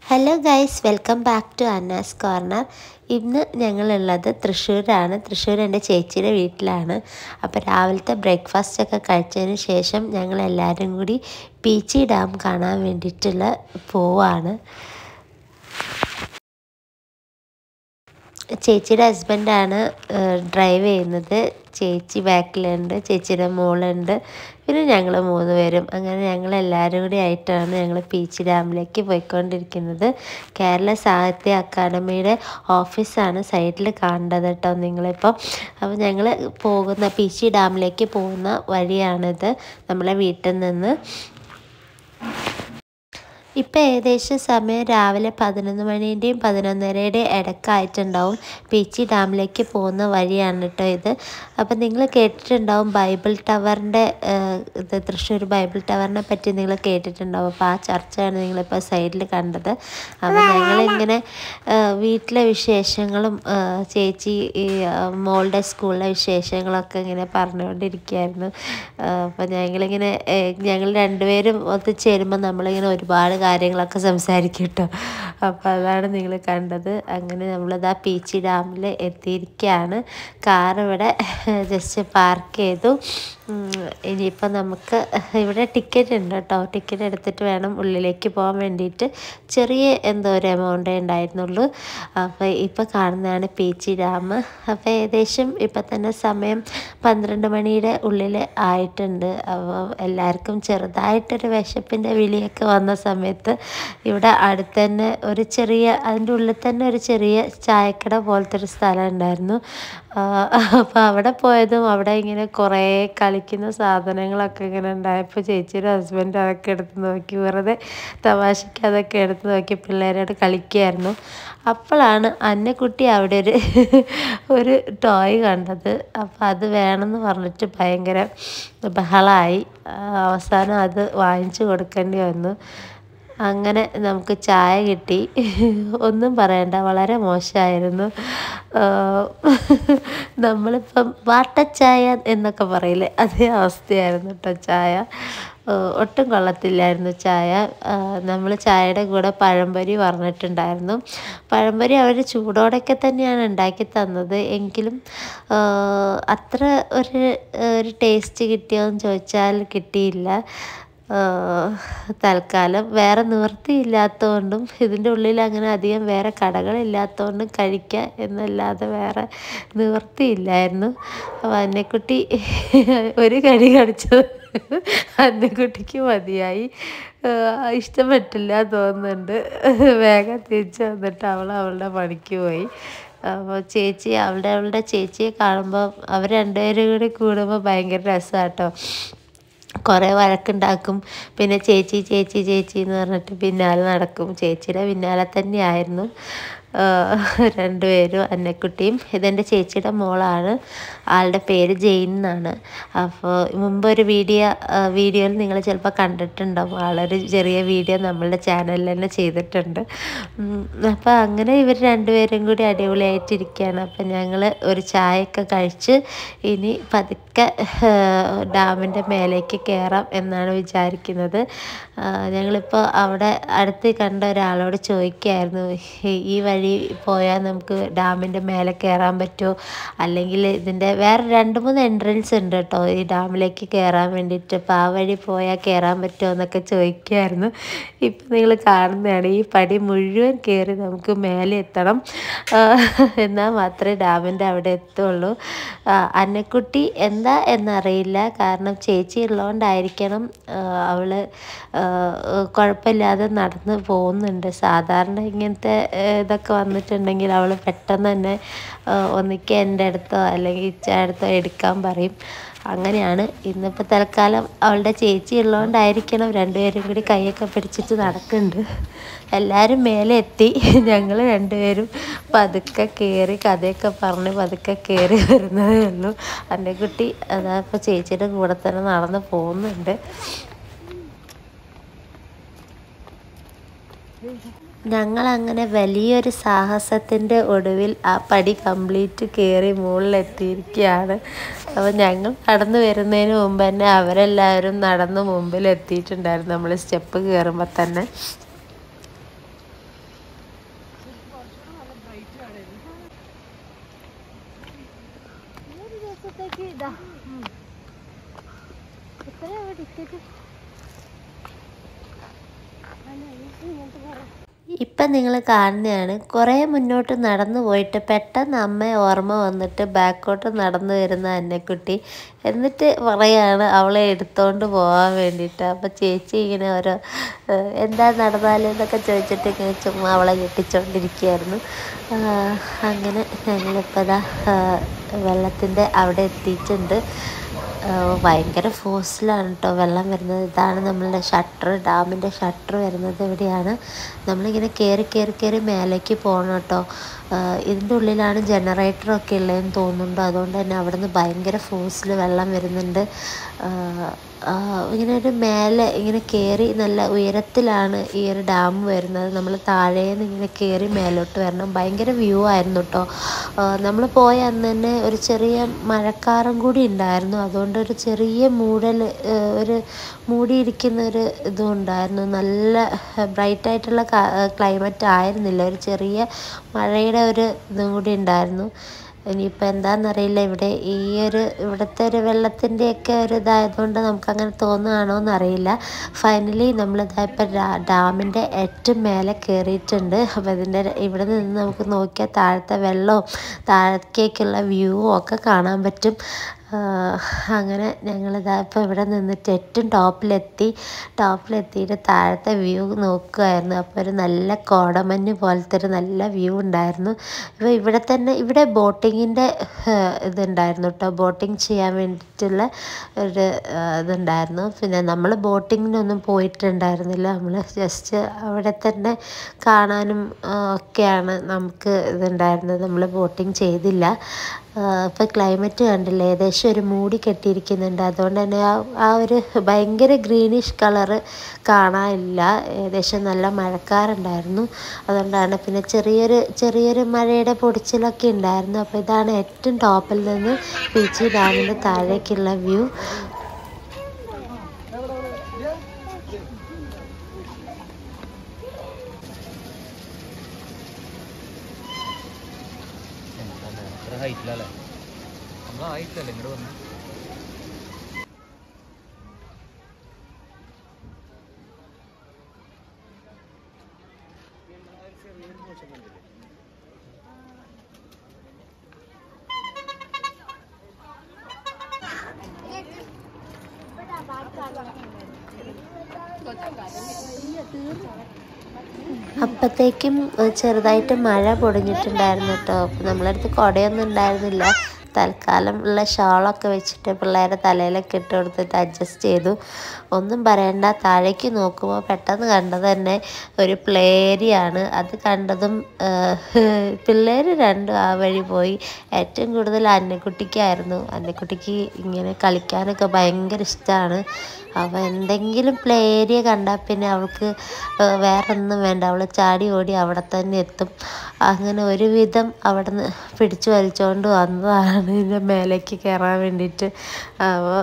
Hello guys, welcome back to Anna's corner. ഇന്ന് ഞങ്ങളുള്ളത് തൃശ്ശൂരാണ്. തൃശ്ശൂർ എൻ്റെ ചേച്ചിയുടെ വീട്ടിലാണ്. അപ്പോൾ രാവിലത്തെ ബ്രേക്ക്ഫാസ്റ്റൊക്കെ കഴിച്ചതിന് ശേഷം ഞങ്ങളെല്ലാവരും കൂടി പീച്ചി ഡാം കാണാൻ വേണ്ടിയിട്ടുള്ള പോവാണ്. ചേച്ചിയുടെ ഹസ്ബൻഡാണ് ഡ്രൈവ് ചെയ്യുന്നത്. ചേച്ചി ബാക്കിലുണ്ട്, ചേച്ചിയുടെ മോളുണ്ട്, പിന്നെ ഞങ്ങൾ 3 പേരും. അങ്ങനെ ഞങ്ങളെല്ലാവരും കൂടി ആയിട്ടാണ് ഞങ്ങൾ പീച്ചി ഡാമിലേക്ക് പോയിക്കൊണ്ടിരിക്കുന്നത്. കേരള സാഹിത്യ അക്കാദമിയുടെ ഓഫീസാണ് സൈഡിൽ കാണേണ്ടത് കേട്ടോ നിങ്ങളിപ്പോൾ. അപ്പോൾ ഞങ്ങൾ പീച്ചി ഡാമിലേക്ക് പോകുന്ന വഴിയാണിത്, നമ്മളെ വീട്ടിൽ നിന്ന്. ഇപ്പോൾ ഏകദേശം സമയം രാവിലെ 11 മണീൻ്റെയും 11:30യുടെയും ഇടയ്ക്കായിട്ടുണ്ടാവും. പീച്ചി ഡാമിലേക്ക് പോകുന്ന വഴിയാണ് കേട്ടോ ഇത്. അപ്പം നിങ്ങൾ കേട്ടിട്ടുണ്ടാവും ബൈബിൾ ടവറിൻ്റെ ഇത്, തൃശ്ശൂർ ബൈബിൾ ടവറിനെ പറ്റി നിങ്ങൾ കേട്ടിട്ടുണ്ടാവും. അപ്പോൾ ആ ചർച്ചയാണ് നിങ്ങളിപ്പോൾ സൈഡിൽ കണ്ടത്. അപ്പോൾ ഞങ്ങളിങ്ങനെ വീട്ടിലെ വിശേഷങ്ങളും ചേച്ചി മോളുടെ സ്കൂളിലെ വിശേഷങ്ങളൊക്കെ ഇങ്ങനെ പറഞ്ഞുകൊണ്ടിരിക്കുകയായിരുന്നു. അപ്പോൾ ഞങ്ങൾ രണ്ടുപേരും ഒത്തുചേരുമ്പോൾ നമ്മളിങ്ങനെ ഒരുപാട് കാര്യങ്ങളൊക്കെ സംസാരിക്കും കേട്ടോ. അപ്പോൾ അതാണ് നിങ്ങൾ കണ്ടത്. അങ്ങനെ നമ്മളിതാ പീച്ചി ഡാമിൽ എത്തിയിരിക്കുകയാണ്. കാർ ഇവിടെ ജസ്റ്റ് പാർക്ക് ചെയ്തു. ഇനിയിപ്പോൾ നമുക്ക് ഇവിടെ ടിക്കറ്റ് ഉണ്ട് കേട്ടോ. ടിക്കറ്റ് എടുത്തിട്ട് വേണം ഉള്ളിലേക്ക് പോകാൻ വേണ്ടിയിട്ട്. ചെറിയ എന്തോ ഒരു എമൗണ്ടേ ഉണ്ടായിരുന്നുള്ളൂ. അപ്പോൾ ഇപ്പോൾ കാണുന്നതാണ് പീച്ചി ഡാം. അപ്പോൾ ഏകദേശം ഇപ്പം തന്നെ സമയം 12 മണിയുടെ ഉള്ളിൽ ആയിട്ടുണ്ട്. അപ്പോൾ എല്ലാവർക്കും ചെറുതായിട്ടൊരു വിശപ്പിൻ്റെ വിളിയൊക്കെ വന്ന സമയത്ത് ഇവിടെ അടുത്ത് തന്നെ അതിൻ്റെ ഉള്ളിൽ തന്നെ ഒരു ചെറിയ ചായക്കട പോലത്തെ ഒരു സ്ഥലം ഉണ്ടായിരുന്നു. അപ്പോൾ അവിടെ പോയതും അവിടെ ഇങ്ങനെ കുറേ കളിക്കുന്ന സാധനങ്ങളൊക്കെ ഇങ്ങനെ ഉണ്ടായപ്പോൾ ചേച്ചിയുടെ ഹസ്ബൻഡ് അതൊക്കെ എടുത്ത് നോക്കി, വെറുതെ തമാശയ്ക്ക് അതൊക്കെ എടുത്ത് നോക്കി പിള്ളേരോട് കളിക്കുകയായിരുന്നു. അപ്പോഴാണ് അന്നക്കുട്ടി അവിടെ ഒരു ടോയ് കണ്ടത്. അപ്പോൾ അത് വേണമെന്ന് പറഞ്ഞിട്ട് ഭയങ്കര ബഹളമായി. അവസാനം അത് വാങ്ങിച്ചു കൊടുക്കേണ്ടി വന്നു. അങ്ങനെ നമുക്ക് ചായ കിട്ടി. ഒന്നും പറയണ്ട, വളരെ മോശമായിരുന്നു. നമ്മളിപ്പം വാട്ടച്ചായ എന്നൊക്കെ പറയില്ലേ, അതേ അവസ്ഥയായിരുന്നു കേട്ടോ ചായ. ഒട്ടും കൊള്ളത്തില്ലായിരുന്നു ചായ. നമ്മൾ ചായയുടെ കൂടെ പഴംപൊരി പറഞ്ഞിട്ടുണ്ടായിരുന്നു. പഴംപൊരി അവർ ചൂടോടെയൊക്കെ തന്നെയാണ് ഉണ്ടാക്കി തന്നത്. എങ്കിലും അത്ര ഒരു ടേസ്റ്റ് കിട്ടിയോയെന്ന് ചോദിച്ചാൽ കിട്ടിയില്ല. തൽക്കാലം വേറെ നിവൃത്തിയില്ലാത്തതുകൊണ്ടും ഇതിൻ്റെ ഉള്ളിൽ അങ്ങനെ അധികം വേറെ കടകളില്ലാത്തതുകൊണ്ടും കഴിക്കുക എന്നല്ലാതെ വേറെ നിവൃത്തിയില്ലായിരുന്നു. അപ്പോൾ അന്നക്കുട്ടി ഒരു കടി കടിച്ചത് അന്നക്കുട്ടിക്ക് മതിയായി, ഇഷ്ടപ്പെട്ടില്ല തോന്നുന്നുണ്ട്. വേഗം തിരിച്ച് വന്നിട്ട് അവളുടെ പണിക്ക് പോയി. അപ്പോൾ ചേച്ചി അവളുടെ ചേച്ചിയെ കാണുമ്പോൾ അവർ രണ്ടുപേരും കൂടി കൂടുമ്പോൾ ഭയങ്കര രസമാണ് കേട്ടോ. കുറേ വഴക്കുണ്ടാക്കും. പിന്നെ ചേച്ചി ചേച്ചി ചേച്ചി എന്ന് പറഞ്ഞിട്ട് പിന്നാലെ നടക്കും. ചേച്ചിയുടെ പിന്നാലെ തന്നെയായിരുന്നു രണ്ടുപേരും. അന്നക്കുട്ടിയും ഇതെൻ്റെ ചേച്ചിയുടെ മോളാണ്. ആളുടെ പേര് ജെയിൻ എന്നാണ്. അപ്പോൾ മുമ്പൊരു വീഡിയോയിൽ നിങ്ങൾ ചിലപ്പോൾ കണ്ടിട്ടുണ്ടാവും. ആളൊരു ചെറിയ വീഡിയോ നമ്മളുടെ ചാനലിൽ തന്നെ ചെയ്തിട്ടുണ്ട്. അപ്പോൾ അങ്ങനെ ഇവർ രണ്ടുപേരും കൂടി അടിപൊളിയായിട്ടിരിക്കുകയാണ്. അപ്പം ഞങ്ങൾ ഒരു ചായയൊക്കെ കഴിച്ച് ഇനി പതുക്കെ ഡാമിൻ്റെ മേലേക്ക് കയറാം എന്നാണ് വിചാരിക്കുന്നത്. ഞങ്ങളിപ്പോൾ അവിടെ അടുത്ത് കണ്ട ഒരാളോട് ചോദിക്കുകയായിരുന്നു, ഈ വഴി പോയാൽ നമുക്ക് ഡാമിൻ്റെ മേലെ കയറാൻ പറ്റുമോ, അല്ലെങ്കിൽ ഇതിൻ്റെ വേറെ 2-3 എൻട്രൻസ് ഉണ്ട് കേട്ടോ ഈ ഡാമിലേക്ക് കയറാൻ വേണ്ടിയിട്ട്. അപ്പോൾ ആ വഴി പോയാൽ കയറാൻ പറ്റുമോ എന്നൊക്കെ ചോദിക്കുമായിരുന്നു. ഇപ്പം നിങ്ങൾ കാണുന്നതാണ്, ഈ പടി മുഴുവൻ കയറി നമുക്ക് മേലെ എത്തണം, എന്നാൽ മാത്രമേ ഡാമിൻ്റെ അവിടെ എത്തുള്ളൂ. അന്നക്കുട്ടി എന്താ എന്നറിയില്ല, കാരണം ചേച്ചി ഉള്ളതുകൊണ്ടായിരിക്കണം അവൾ കുഴപ്പമില്ലാതെ നടന്ന് പോകുന്നുണ്ട്. സാധാരണ ഇങ്ങനത്തെ ഇതൊക്കെ വന്നിട്ടുണ്ടെങ്കിൽ അവൾ പെട്ടെന്ന് തന്നെ ഒന്നിക്ക് എൻ്റെ അടുത്തോ അല്ലെങ്കിൽ ഇച്ചയുടെ അടുത്തോ എടുക്കാൻ പറയും. അങ്ങനെയാണ്. ഇന്നിപ്പോൾ തൽക്കാലം അവളുടെ ചേച്ചി ഉള്ളതുകൊണ്ടായിരിക്കണം രണ്ടുപേരും കൂടി കൈയൊക്കെ പിടിച്ചിട്ട് നടക്കുന്നുണ്ട്. എല്ലാവരും മേലെ എത്തി. ഞങ്ങൾ രണ്ടുപേരും പതുക്കെ കയറി കഥയൊക്കെ പറഞ്ഞ് പതുക്കെ കയറി വരുന്നതേ ഉള്ളൂ. എൻ്റെ കുട്ടി അതാ ഇപ്പോൾ ചേച്ചിയുടെ കൂടെ തന്നെ നടന്ന് പോകുന്നുണ്ട്. ഞങ്ങളങ്ങനെ വലിയൊരു സാഹസത്തിൻ്റെ ഒടുവിൽ ആ പടി കംപ്ലീറ്റ് കയറി മുകളിലെത്തിയിരിക്കുകയാണ്. അപ്പോൾ ഞങ്ങൾ നടന്നു വരുന്നതിന് മുമ്പ് തന്നെ അവരെല്ലാവരും നടന്ന് മുമ്പിലെത്തിയിട്ടുണ്ടായിരുന്നു നമ്മൾ സ്റ്റെപ്പ് കയറുമ്പോൾ തന്നെ. ഇപ്പം നിങ്ങൾ കാണുന്നതാണ് കുറേ മുന്നോട്ട് നടന്നു പോയിട്ട് പെട്ടെന്ന് അമ്മയെ ഓർമ്മ വന്നിട്ട് ബാക്കോട്ട് നടന്നു വരുന്ന അന്നക്കുട്ടി. എന്നിട്ട് പറയാണ് അവളെ എടുത്തുകൊണ്ട് പോകാൻ വേണ്ടിയിട്ട്. അപ്പം ചേച്ചി ഇങ്ങനെ ഓരോ എന്താ നടന്നാലെന്നൊക്കെ ചോദിച്ചിട്ട് ഇങ്ങനെ ചുമ്മാ അവളെ ഞെട്ടിച്ചുകൊണ്ടിരിക്കുകയായിരുന്നു. അങ്ങനെ ഞങ്ങളിപ്പോൾ ഇതാ വെള്ളത്തിൻ്റെ അവിടെ എത്തിയിട്ടുണ്ട്. ഭയങ്കര ഫോഴ്സിലാണ് കേട്ടോ വെള്ളം വരുന്നത്. ഇതാണ് നമ്മളുടെ ഷട്ടർ, ഡാമിൻ്റെ ഷട്ടർ വരുന്നത് ഇവിടെയാണ്. നമ്മളിങ്ങനെ കയറി മേലേക്ക് പോകണം കേട്ടോ. ഇതിൻ്റെ ഉള്ളിലാണ് ജനറേറ്ററൊക്കെ ഉള്ളതെന്ന് തോന്നുന്നുണ്ട്. അതുകൊണ്ട് തന്നെ അവിടെ നിന്ന് ഭയങ്കര ഫോഴ്സിൽ വെള്ളം വരുന്നുണ്ട്. ഇങ്ങനെ ഒരു മേലെ ഇങ്ങനെ കയറി നല്ല ഉയരത്തിലാണ് ഈ ഒരു ഡാം വരുന്നത്. നമ്മൾ താഴേന്ന് ഇങ്ങനെ കയറി മേലോട്ട് വരണം. ഭയങ്കര വ്യൂ ആയിരുന്നു കേട്ടോ. നമ്മൾ പോയ അന്ന് തന്നെ ഒരു ചെറിയ മഴക്കാറും കൂടി ഉണ്ടായിരുന്നു. അതുകൊണ്ട് ഒരു ചെറിയ ഒരു മൂടിയിരിക്കുന്ന ഒരു ഇതും ഉണ്ടായിരുന്നു. നല്ല ബ്രൈറ്റായിട്ടുള്ള ക്ലൈമറ്റ് ആയിരുന്നില്ല. ഒരു ചെറിയ മഴയുടെ ഒരു ഇതും കൂടി ഉണ്ടായിരുന്നു. ഇനിയിപ്പോൾ എന്താണെന്നറിയില്ല. ഇവിടുത്തെ ഒരു വെള്ളത്തിൻ്റെയൊക്കെ ഒരു ഇതായതുകൊണ്ട് നമുക്കങ്ങനെ തോന്നുകയാണോ എന്നറിയില്ല. ഫൈനലി നമ്മളിപ്പോൾ ഡാമിൻ്റെ ഏറ്റവും മേലെ കയറിയിട്ടുണ്ട്. അപ്പോൾ ഇവിടെ നിന്ന് നമുക്ക് നോക്കിയാൽ താഴത്തെ വെള്ളവും താഴേക്കുള്ള വ്യൂവും ഒക്കെ കാണാൻ പറ്റും. അങ്ങനെ ഞങ്ങളിതാ ഇപ്പോൾ ഇവിടെ നിന്നിട്ട് ഏറ്റവും ടോപ്പിലെത്തിയിട്ട് താഴത്തെ വ്യൂ നോക്കുമായിരുന്നു. അപ്പോൾ ഒരു നല്ല കോടമഞ്ഞ് പോലത്തെ ഒരു നല്ല വ്യൂ ഉണ്ടായിരുന്നു. ഇപ്പോൾ ഇവിടെ ബോട്ടിങ്ങിൻ്റെ ഇതുണ്ടായിരുന്നു കേട്ടോ. ബോട്ടിങ് ചെയ്യാൻ വേണ്ടിയിട്ടുള്ള ഒരു ഇതുണ്ടായിരുന്നു. പിന്നെ നമ്മൾ ബോട്ടിങ്ങിനൊന്നും പോയിട്ടുണ്ടായിരുന്നില്ല. നമ്മൾ ജസ്റ്റ് അവിടെ തന്നെ കാണാനും ഒക്കെയാണ് നമുക്ക് ഇതുണ്ടായിരുന്നത്. നമ്മൾ ബോട്ടിങ് ചെയ്തില്ല. ഇപ്പോൾ ക്ലൈമറ്റ് കണ്ടില്ല, ഏകദേശം ഒരു മൂടി കെട്ടിയിരിക്കുന്നുണ്ട്. അതുകൊണ്ട് തന്നെ ആ ഒരു ഭയങ്കര ഗ്രീനിഷ് കളറ് കാണാനില്ല. ഏകദേശം നല്ല മഴക്കാറുണ്ടായിരുന്നു. അതുകൊണ്ടാണ്. പിന്നെ ചെറിയൊരു മഴയുടെ പൊടിച്ചിലൊക്കെ ഉണ്ടായിരുന്നു. അപ്പോൾ ഇതാണ് ഏറ്റവും ടോപ്പിൽ നിന്ന് പീച്ചി ഡാമിൻ്റെ താഴേക്കുള്ള വ്യൂ. ഹൈറ്റിലല്ലേ നമ്മൾ ഹൈറ്റല്ലേ ഇങ്ങോട്ട് വന്നു. അപ്പോഴത്തേക്കും ചെറുതായിട്ട് മഴ പൊടിഞ്ഞിട്ടുണ്ടായിരുന്നു കേട്ടോ. അപ്പോൾ നമ്മളടുത്ത് കുടയൊന്നും ഉണ്ടായിരുന്നില്ല. തൽക്കാലം ഉള്ള ഷാളൊക്കെ വെച്ചിട്ട് പിള്ളേരെ തലയിലൊക്കെ ഇട്ട് കൊടുത്തിട്ട് അഡ്ജസ്റ്റ് ചെയ്തു. ഒന്നും പറയണ്ട, താഴേക്ക് നോക്കുമ്പോൾ പെട്ടെന്ന് കണ്ടത് തന്നെ ഒരു പ്ലേ ഏരിയയാണ്. അത് കണ്ടതും പിള്ളേർ രണ്ടും ആ വഴി പോയി. ഏറ്റവും കൂടുതൽ അന്നക്കുട്ടിക്കായിരുന്നു. അന്നക്കുട്ടിക്ക് ഇങ്ങനെ കളിക്കാനൊക്കെ ഭയങ്കര ഇഷ്ടമാണ്. അപ്പോൾ എന്തെങ്കിലും പ്ലേ ഏരിയ കണ്ടാൽ പിന്നെ അവൾക്ക് വേറെ ഒന്നും വേണ്ട, അവൾ ചാടി ഓടി അവിടെ തന്നെ എത്തും. അങ്ങനെ ഒരുവിധം അവിടെ നിന്ന് പിടിച്ചു വലിച്ചുകൊണ്ട് വന്നതാണ് ഇതിൻ്റെ മേലേക്ക് കയറാൻ വേണ്ടിയിട്ട്. അപ്പോൾ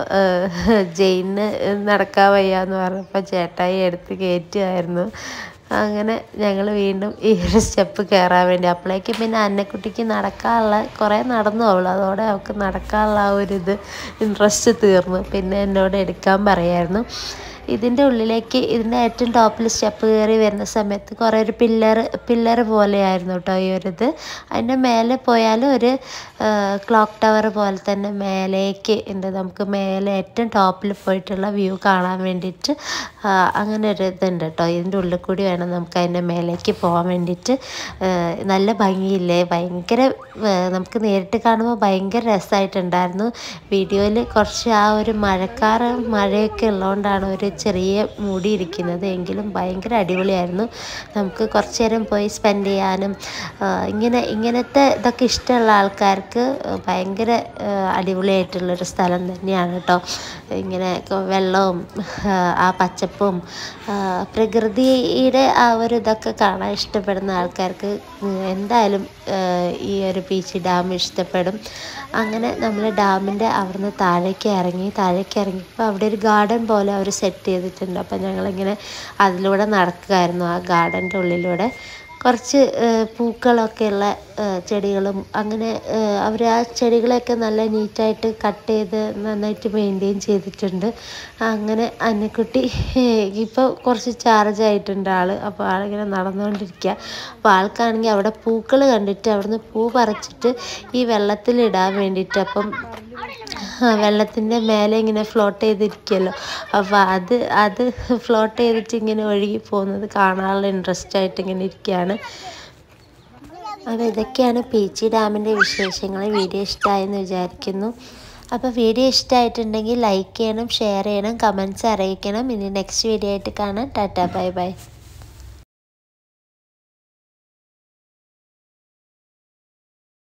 ജെയിന് നടക്കാൻ വയ്യാന്ന് പറഞ്ഞപ്പോൾ ചേട്ടായി എടുത്ത് കയറ്റുമായിരുന്നു. അങ്ങനെ ഞങ്ങൾ വീണ്ടും ഈ ഒരു സ്റ്റെപ്പ് കയറാൻ വേണ്ടി. അപ്പോഴേക്കും പിന്നെ അന്നക്കുട്ടിക്ക് നടക്കാനുള്ള കുറേ നടന്നു അവൾ. അതോടെ അവൾക്ക് നടക്കാനുള്ള ആ ഒരു ഇൻട്രസ്റ്റ് തീർന്നു. പിന്നെ എന്നോട് എടുക്കാൻ പറയായിരുന്നു. ഇതിൻ്റെ ഉള്ളിലേക്ക് ഇതിൻ്റെ ഏറ്റവും ടോപ്പിൽ സ്റ്റെപ്പ് കയറി വരുന്ന സമയത്ത് കുറേ ഒരു പില്ലർ പോലെയായിരുന്നു കേട്ടോ ഈ ഒരിത്. അതിൻ്റെ മേലെ പോയാലും ഒരു ക്ലോക്ക് ടവർ പോലെ തന്നെ മേലേക്ക് ഉണ്ട്. നമുക്ക് മേലെ ഏറ്റവും ടോപ്പിൽ പോയിട്ടുള്ള വ്യൂ കാണാൻ വേണ്ടിയിട്ട് അങ്ങനെ ഒരു ഇതുണ്ട് കേട്ടോ. ഇതിൻ്റെ ഉള്ളിൽ കൂടി വേണം നമുക്ക് അതിൻ്റെ മേലേക്ക് പോകാൻ വേണ്ടിയിട്ട്. നല്ല ഭംഗിയില്ലേ, ഭയങ്കര നമുക്ക് നേരിട്ട് കാണുമ്പോൾ ഭയങ്കര രസമായിട്ടുണ്ടായിരുന്നു. വീഡിയോയിൽ കുറച്ച് ആ ഒരു മഴയൊക്കെ ഉള്ളതുകൊണ്ടാണ് ഒരു ചെറിയ മൂടിയിരിക്കുന്നത്. എങ്കിലും ഭയങ്കര അടിപൊളിയായിരുന്നു. നമുക്ക് കുറച്ച് നേരം പോയി സ്പെൻഡ് ചെയ്യാനും ഇങ്ങനത്തെ ഇതൊക്കെ ഇഷ്ടമുള്ള ആൾക്കാർക്ക് ഭയങ്കര അടിപൊളിയായിട്ടുള്ളൊരു സ്ഥലം തന്നെയാണ് കേട്ടോ. ഇങ്ങനെ വെള്ളവും ആ പച്ചപ്പും പ്രകൃതിയുടെ ആ ഒരു ഇതൊക്കെ കാണാൻ ഇഷ്ടപ്പെടുന്ന ആൾക്കാർക്ക് എന്തായാലും ഈ ഒരു പീച്ചി ഡാം ഇഷ്ടപ്പെടും. അങ്ങനെ നമ്മൾ ഡാമിൻ്റെ അവിടുന്ന് താഴേക്ക് ഇറങ്ങിയപ്പോൾ അവിടെ ഒരു ഗാർഡൻ പോലെ അവർ സെറ്റ് ചെയ്തിട്ടുണ്ട്. അപ്പം ഞങ്ങളിങ്ങനെ അതിലൂടെ നടക്കുകയായിരുന്നു, ആ ഗാർഡൻ്റെ ഉള്ളിലൂടെ. കുറച്ച് പൂക്കളൊക്കെയുള്ള ചെടികളും അങ്ങനെ അവർ ആ ചെടികളെയൊക്കെ നല്ല നീറ്റായിട്ട് കട്ട് ചെയ്ത് നന്നായിട്ട് മെയിൻറ്റെയിൻ ചെയ്തിട്ടുണ്ട്. അങ്ങനെ അന്നക്കുട്ടി ഇപ്പോൾ കുറച്ച് ചാർജ് ആയിട്ടുണ്ട് അപ്പോൾ ആളിങ്ങനെ നടന്നുകൊണ്ടിരിക്കുക. അപ്പോൾ ആൾക്കാണെങ്കിൽ അവിടെ പൂക്കൾ കണ്ടിട്ട് അവിടുന്ന് പൂ പറിച്ചിട്ട് ഈ വെള്ളത്തിലിടാൻ വേണ്ടിയിട്ട്, അപ്പം വെള്ളത്തിൻ്റെ മേലെ ഇങ്ങനെ ഫ്ലോട്ട് ചെയ്തിരിക്കുമല്ലോ, അപ്പോൾ അത് ഫ്ലോട്ട് ചെയ്തിട്ട് ഇങ്ങനെ ഒഴുകി പോകുന്നത് കാണാനുള്ള ഇൻട്രസ്റ്റ് ആയിട്ട് ഇങ്ങനെ ഇരിക്കുകയാണ്. അപ്പോൾ ഇതൊക്കെയാണ് പീച്ചി ഡാമിൻ്റെ വിശേഷങ്ങൾ. വീഡിയോ ഇഷ്ടമായെന്ന് വിചാരിക്കുന്നു. അപ്പോൾ വീഡിയോ ഇഷ്ടമായിട്ടുണ്ടെങ്കിൽ ലൈക്ക് ചെയ്യണം, ഷെയർ ചെയ്യണം, കമൻറ്റ്സ് അറിയിക്കണം. ഇനി നെക്സ്റ്റ് വീഡിയോ ആയിട്ട് കാണാം. Tata, bye by.